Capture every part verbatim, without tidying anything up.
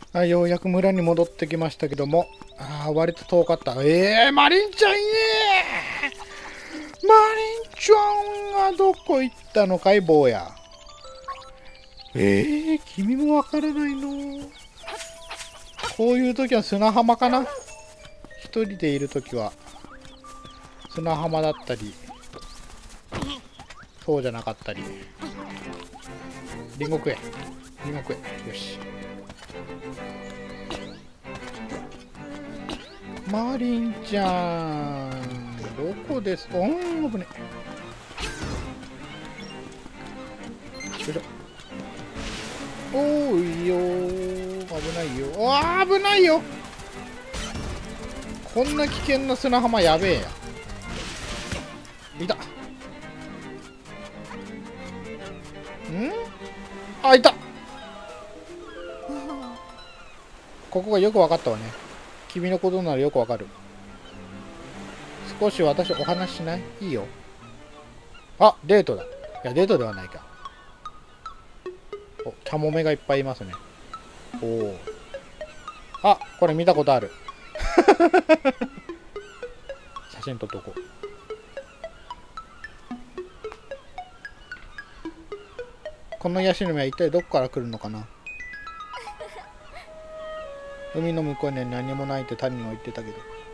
あ、ようやく村に戻ってきましたけども、あー割と遠かった。えー、マリンちゃんいねー。マリンちゃんがどこ行ったのかい、坊や。えー、君もわからないの。こういう時は砂浜かな。一人でいる時は砂浜だったり、そうじゃなかったり。リンゴ食え、リンゴ食え。よし。マリンちゃんどこですか。うん、危ねえ。よいしょ。おーいよー、危ないよ。あー、危ないよ。こんな危険な砂浜やべえや。いた。んあ、いた。ここがよく分かったわね。君のことならよくわかる。少し私お話ししない？いいよ。あ、デートだ。いや、デートではないか。お、キャモメがいっぱいいますね。おお。あ、これ見たことある。写真撮っとこう。このヤシの実は一体どこから来るのかな。海の向こうには何もないって谷が言ってたけど。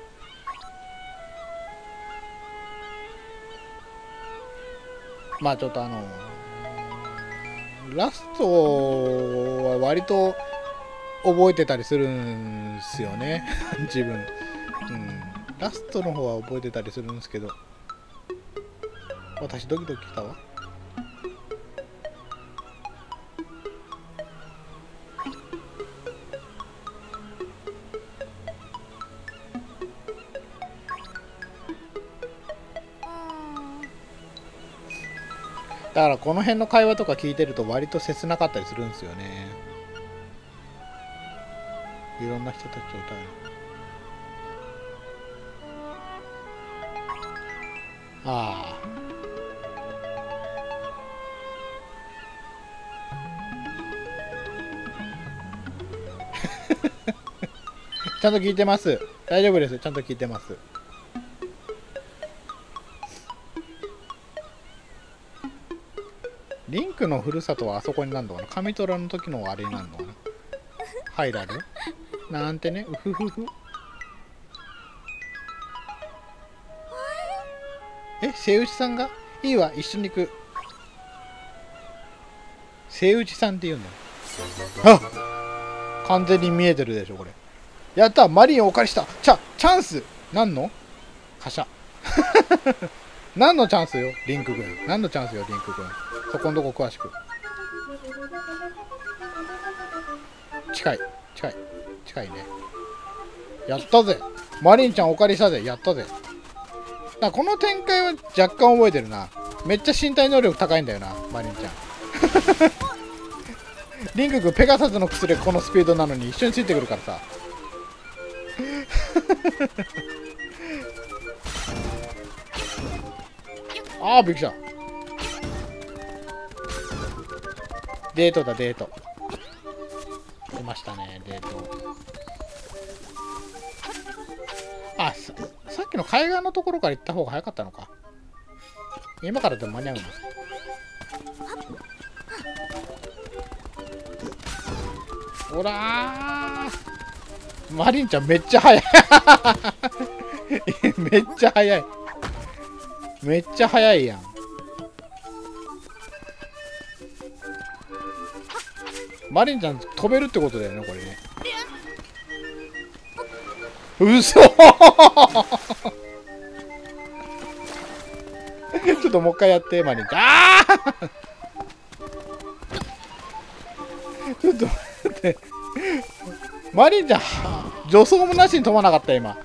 まあちょっとあのラストは割と覚えてたりするんすよね。自分、うん、ラストの方は覚えてたりするんですけど、私ドキドキしたわ。だからこの辺の会話とか聞いてると割と切なかったりするんですよね。いろんな人たちを歌う。ああ。ちゃんと聞いてます。大丈夫です。ちゃんと聞いてます。リンクのふるさとはあそこになるのかな。上虎の時のあれになるのかな。ハイラルなんてね。うふふふ。え、セイウチさんがいいわ、一緒に行く。セイウチさんって言うの。あ、完全に見えてるでしょこれ。やった、マリンをお借りした。チャチャンス。何のカシャ。何のチャンスよリンク君。何のチャンスよリンク君。そこんとこ詳しく。近い近い近いね。やったぜ。マリンちゃんお借りしたぜ。やったぜ。だこの展開は若干覚えてるな。めっちゃ身体能力高いんだよなマリンちゃん。リンク君ペガサスの薬でこのスピードなのに一緒についてくるからさ。ああ、びっくりした。デートだデート。出ましたねデート。あ、さ、さっきの海岸のところから行った方が早かったのか。今からでも間に合うな。ほらー、マリンちゃんめっちゃ速い。めっちゃ速い。めっちゃ速いやん。マリンちゃん飛べるってことだよねこれね。うそ。ちょっともう一回やってマリンちゃん。あーちょっと待って。マリンちゃん助走もなしに飛ばなかった今。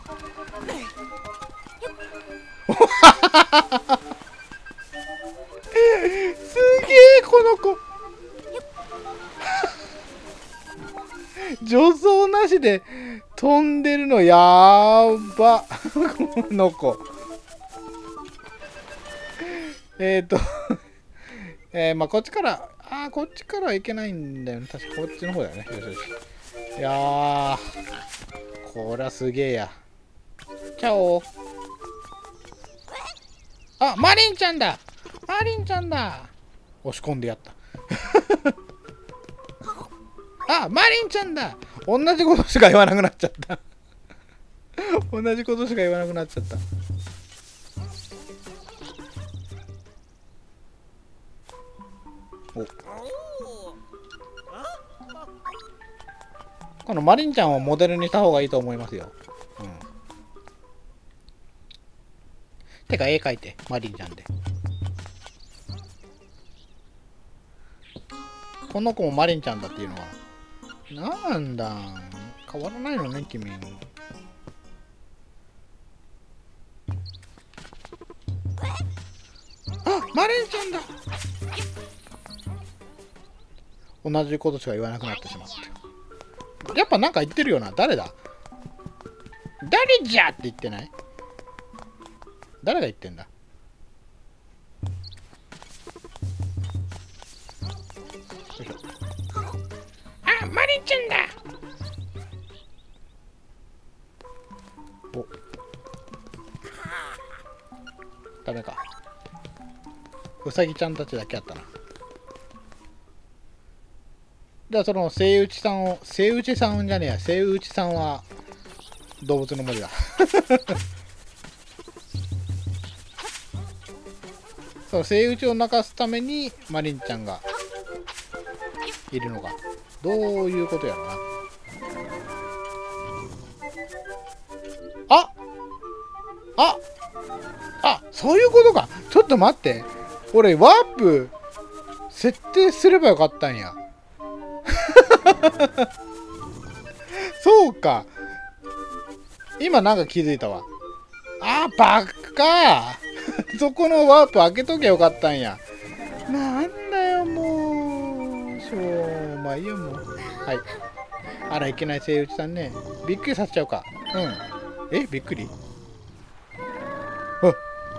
すげえこの子。助走なしで飛んでるのやーば。この子。えっとえー、まあこっちから、ああこっちからはいけないんだよね。確かこっちの方だよね。よしよし。 いやー、こりゃすげえや。チャオ。あ、マリンちゃんだ。マリンちゃんだ。押し込んでやった。あ、マリンちゃんだ。同じことしか言わなくなっちゃった。同じことしか言わなくなっちゃった。お、このマリンちゃんをモデルにした方がいいと思いますよ。うん。てか絵描いて、マリンちゃんで。この子もマリンちゃんだっていうのは。なんだ、変わらないのね、君。あ、マリンちゃんだ。同じことしか言わなくなってしまった。やっぱなんか言ってるよな。誰だ？誰じゃって言ってない？誰が言ってんだ？よいしょ。あ、マリンちゃんだ。お、ダメか。うさぎちゃんたちだけあったな。じゃあそのセイウチさんを、セイウチさんじゃねえや、セイウチさんは動物の森だ。そう、セイウチを泣かすためにマリンちゃんがいるのか。どういうことやろな。あああ、そういうことか。ちょっと待って。俺、ワープ設定すればよかったんや。そうか。今なんか気づいたわ。あー、バカそこのワープ開けときゃよかったんや。なんだよ、もう。しょう、まあいいよ、もう。はい。あら、いけないセイウチさんね。びっくりさせちゃうか。うん。え、びっくり？あ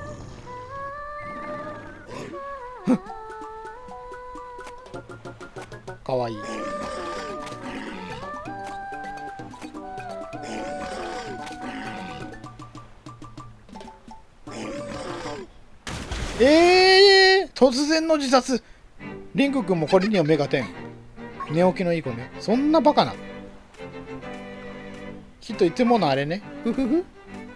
っ。かわいい。えー、突然の自殺。リンク君もこれには目が点。寝起きのいい子ね。そんなバカな。きっといつものあれね。ふふふ。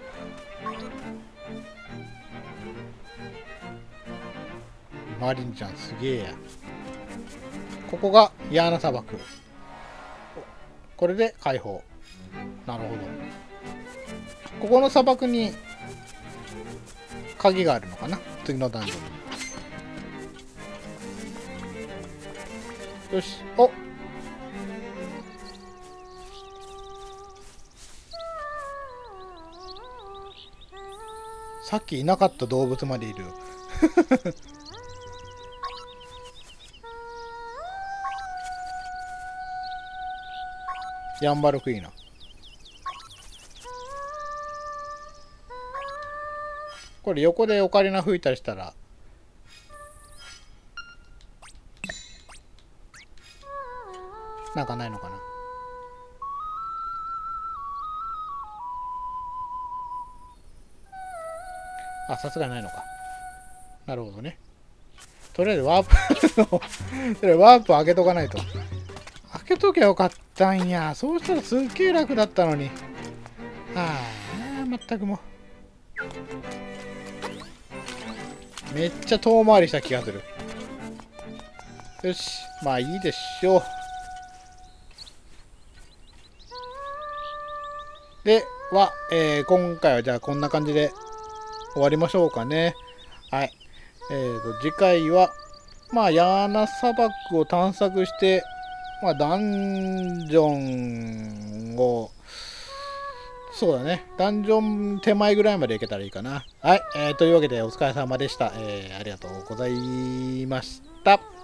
マリンちゃんすげえや。ここがヤーナ砂漠。これで解放。なるほど。ここの砂漠に鍵があるのかな、次のダンジョンに。よし、お、さっきいなかった動物までいる。ヤンバルクイナ。これ横でオカリナ吹いたりしたらなんかないのかな。あ、さすがにないのか。なるほどね。とりあえずワープのとりあえずワープ開けとかないと。開けときゃよかったんや。そうしたらすっげえ楽だったのに。ああ、まったくもう。めっちゃ遠回りした気がする。よし、まあいいでしょう。では、えー、今回はじゃあこんな感じで終わりましょうかね。はい。えーと、次回は、まあ、ヤーナ砂漠を探索して、まあ、ダンジョンを、そうだね、ダンジョン手前ぐらいまで行けたらいいかな。はい。えー、というわけで、お疲れ様でした。えー、ありがとうございました。